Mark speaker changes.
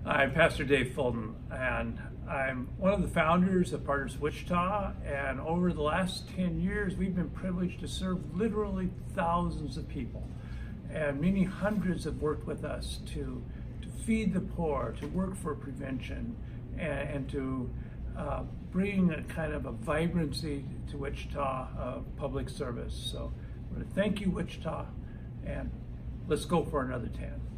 Speaker 1: I'm Pastor Dave Fulton, and I'm one of the founders of Partners Wichita, and over the last 10 years, we've been privileged to serve literally thousands of people, and many hundreds have worked with us to feed the poor, to work for prevention, and to bring a kind of a vibrancy to Wichita public service. So I want to thank you, Wichita, and let's go for another 10.